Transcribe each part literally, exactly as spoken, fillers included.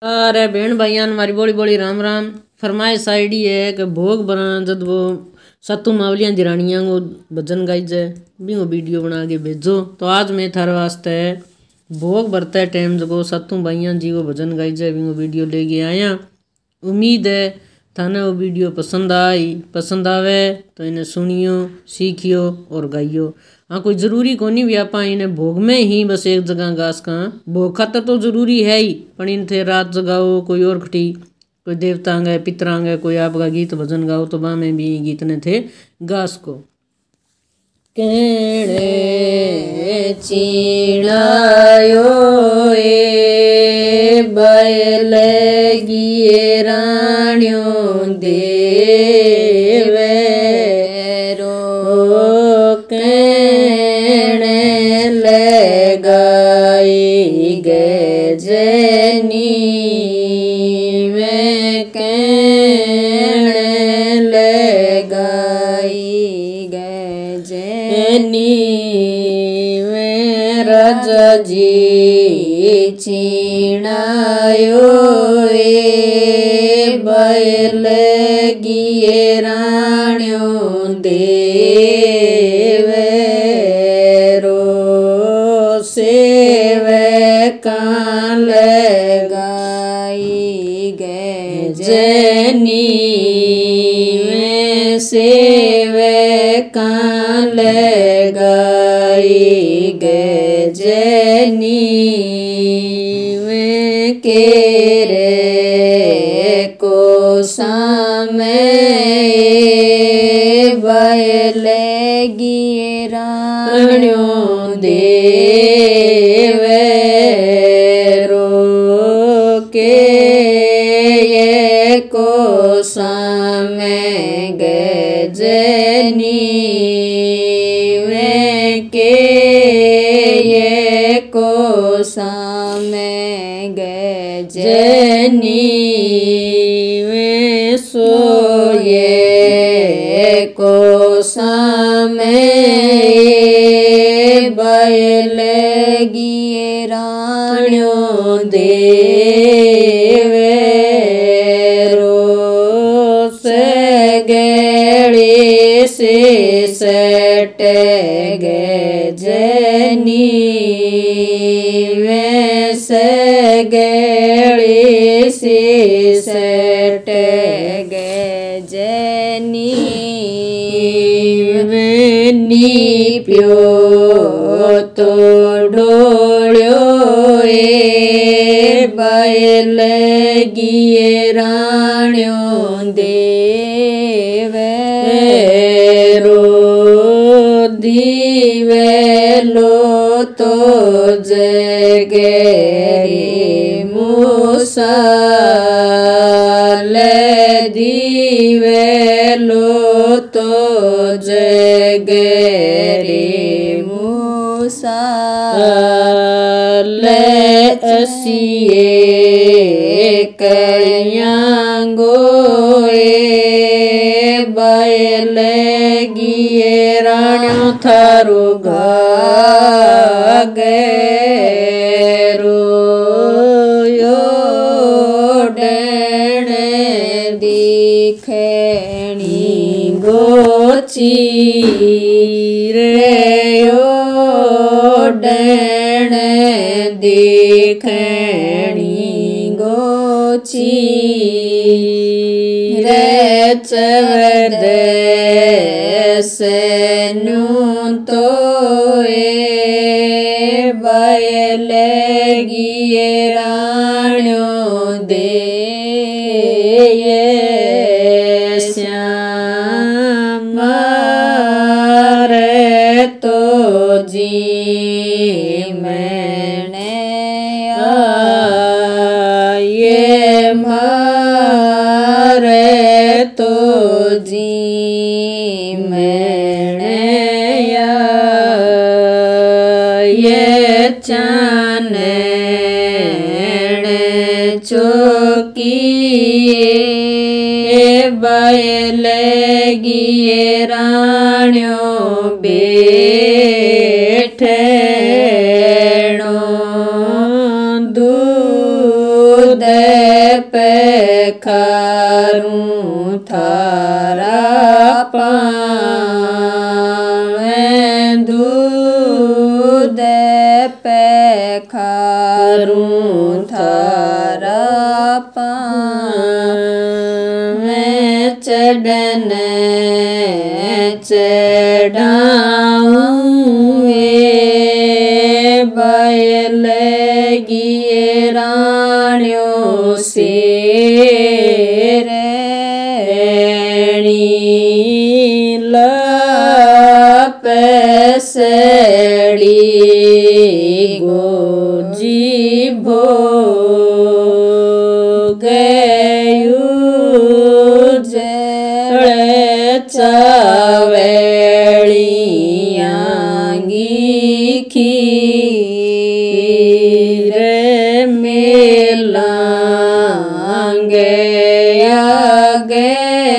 अरे बहन भाईयान हमारी बोली बोली राम राम। फरमाइश आईडी है कि भोग बना जब वो सत्तू मावलियाँ दिरानियाँ को भजन गाई जाए भी वो वीडियो बना के भेजो। तो आज मैं थारे वास्ते भोग बरता है टाइम जब सत्तू भाइयाँ जी को भजन गाई जाए भी वो वीडियो लेके आया। उम्मीद है थाने वो वीडियो पसंद आई, पसंद आवे तो इन्हें सुनियो, सीखियो और गाइयो। हाँ कोई ज़रूरी कोनी भी आप इन्हें भोग में ही बस एक जगह गास का भोग खातर तो ज़रूरी है ही, पर इन थे रात जगाओ कोई और खटी कोई देवतांग है पितरांग है कोई आपका गीत भजन गाओ तो वहाँ में भी गीत ने थे गास को। केड़े चीड़ायो ए बैलगिए राण्यों देवे रो केड़े लगाई गे जनी में केड़े लगाई गे जनी में राजा जी चीणायो ए बैलगिए राण्यों देवे रो सेवे कां लगाई गे जनी में सेवे कां लगाई गे जनी में केरे को सामे बैलगिए राण्यों देवे रो के ये को सामे गे जनी में के ये को सामे गे जनी में सोये को सामे बैलगिए राण्यों देवे रो से गेड़ी से सट गे जनी में से गेड़ी से सट गे जनी नी प्यो तो डोल्यो ए बैलगिए राण्यों देवे रो दीवे लो तो जगेरी मूसल दीवे लो तो जगेरी मूसल असिए कयांगो ए बैलगिए राण्यों थारो घागेरो यो डेणे दिखेणी गोची रे यो डेणे दिखेणी गोची रे चवरदेस नूं तो ए बैलगिए राण्यों दे श्याम रे तो जी मैंने आये मारे तो जी मैंने ये चाने चौकी बैलगिए राण्यों बैठे दूध पैखारूं थारा पावें दूध पैखारूं थारा पावें चढ़न चढ़ाऊं बैल गिए राण्यों से रैणी लपसड़ी गोजी भोगयु जड़ चावलियांगी खीर मेलांगे आगे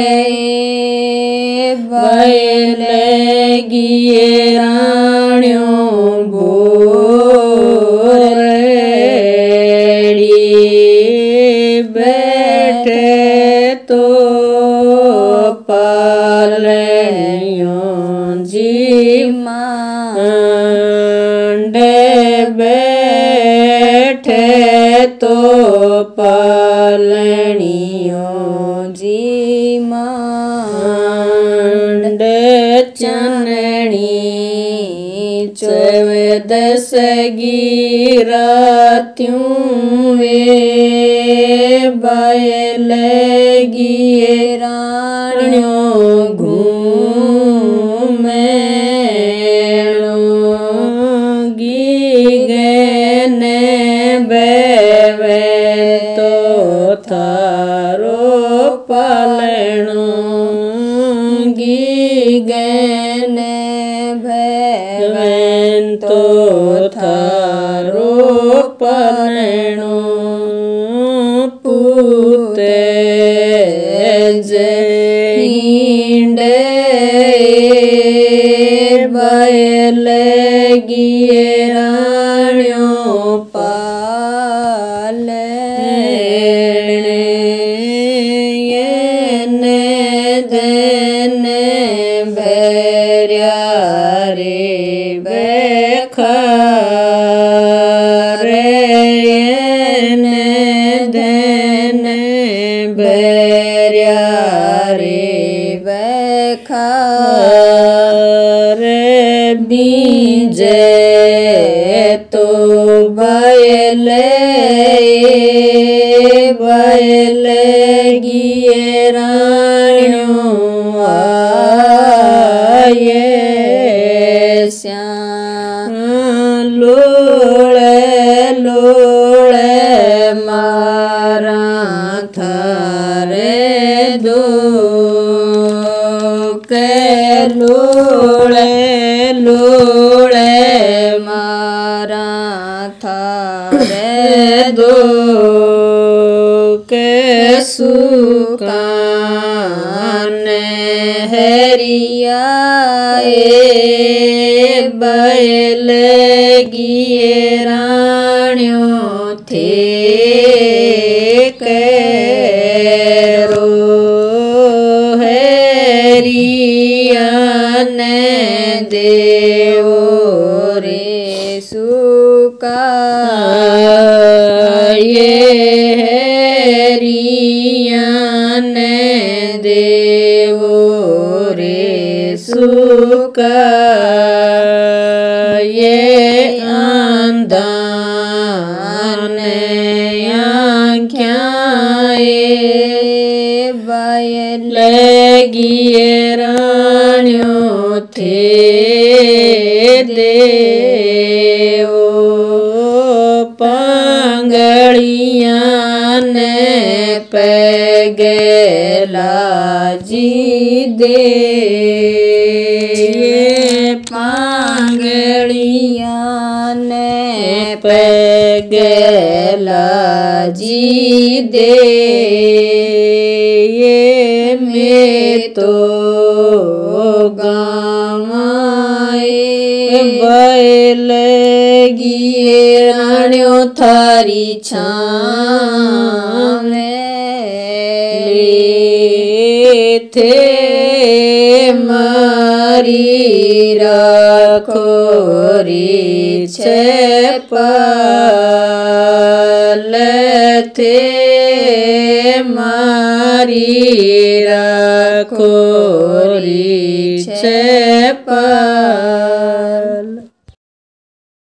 बैल गिए राण्यों बोरेड़ी बैठे तो पालयों जी मांडे बैठे तो पालनियों जी मांड चननी चौदस गिरात्यूं वे बैल गिए राण्यों घूमेणो गी गने बेवे तो थारो पालणो गी गने भेवेन तो थारो पालणो पूते हिंडे बैल गिए राण्यों पालने येने देने भैर्या रे बेखारे येने देने भैर्या रे बेखारे बीजे तो बैल बैल गिए राण्यों आये श्याम लोळे लोळे मारा थारे दो के लोळे लोळे मारा थारे दो के सुकान हरिया बैल गिए राण्यों थे कैरो हरिया ने देवो रे सुका ये हरिया ने देवो रे सुका ये आंदान आँख्याँ बैल गिए राण्यों थे देवो पांगड़ियाँ ने पैगला जी दे पांगड़ियाँ ने पैगला जी दे ये में तो गाँव बैल गिए राण्यों था तारी छाँव थे मारी राखो री छेपल थे मारी राखो री छेपल